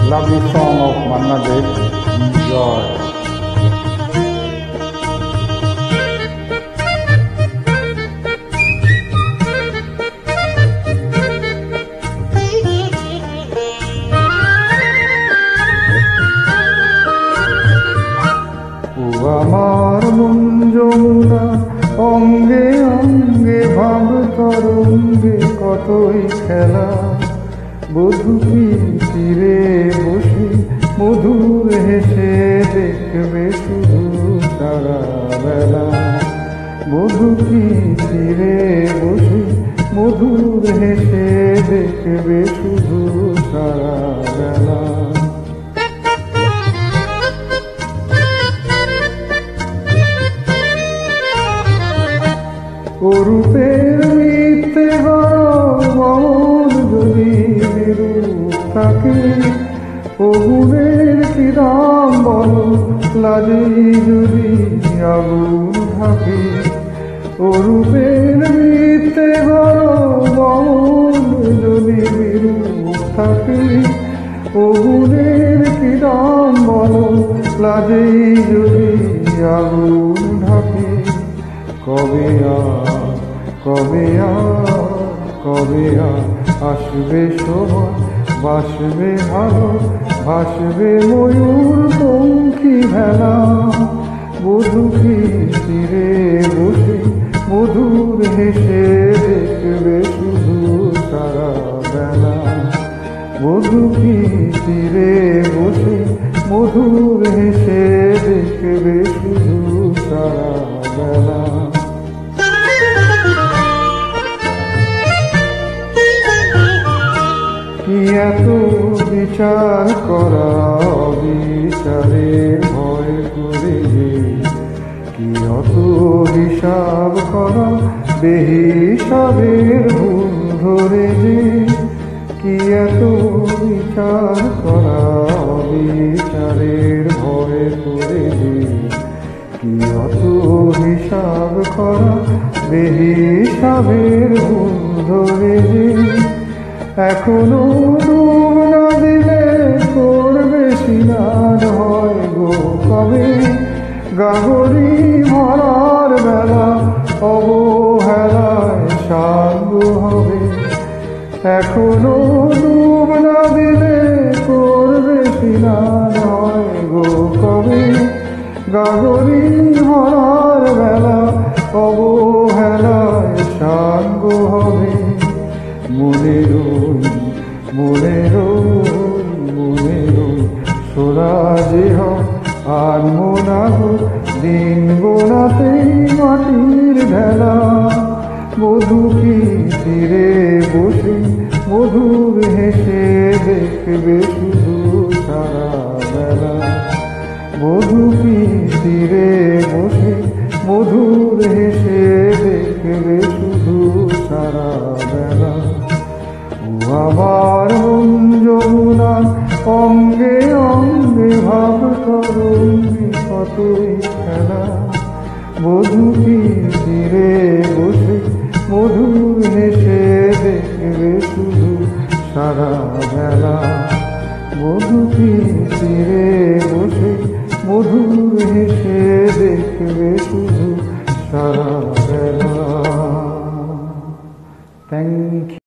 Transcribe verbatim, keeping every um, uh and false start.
lovely song of Manna Dey, Enjoy. ও আমার মন যমুনা অঙ্গে অঙ্গে ভাব তরঙ্গে কতই খেলা বধূ কি তীরে বসে মধুর হেসে দেখবে শুধু সারা বেলা বধূ কি তীরে বসে মধুর হেসে দেখবে শুধু সারা বেলা ও রূপের মিথ্যে মন যদি বিরূপ থাকে ও গুণের কি দাম বলো লাজে যদি আগুন থাকে ও রূপের মিথ্যে মন যদি বিরূপ থাকে ও গুণের কি দাম বলো লাজে যদি আগুন ঢাকে কবে আর কবে আর কবে আর আসবে সময় বাসবে ভালো ভাসবে ময়ূর পঙ্খী ভেলা বধূ কি তীরে বসে মধুর হেসে দেখবে শুধু সারা বেলা বধূ কি তীরে বসে মধুর হেসে দেখবে শুধু সারা বেলা কি এত বিচার করা বিচারে ভয় করে যে কি অত হিসাব করা বেহিসাবের ভুল ধরে যে কি এত বিচার করা বিচারের ভয় করে যে কি অত হিসাব করা বেহিসাবের ভুল ধরে যে এখনো ডুব না দিলে করবে স্নান হয় গো কবে গাগরি ভরার বেলা অবহেলায় সাঙ্গ হবে এখনো ডুব না দিলে করবে স্নান হয় গো কবে গাগরি ভরার বেলা অবহেলায় সাঙ্গ হবে মনে রই মনে রই মনে রই সোনা যে আর মোনাগো দিন গোনাতেই মাটির ঢেলা বধূ কি তীরে বসে মধুর হেসে দেখবে শুধু সারা বেলা বধূ কি তীরে বসে মধুর হেসে দেখবে শুধু সারা বেলা ও আমার মন যমুনা অঙ্গে অঙ্গে ভাব তরঙ্গে কতই খেলা বধূ কি তীরে বসে মধুর হেসে দেখবে শুধু সারা বেলা বধূ কি তীরে বসে মধুর হেসে দেখবে শুধু সারা বেলা। Thank you.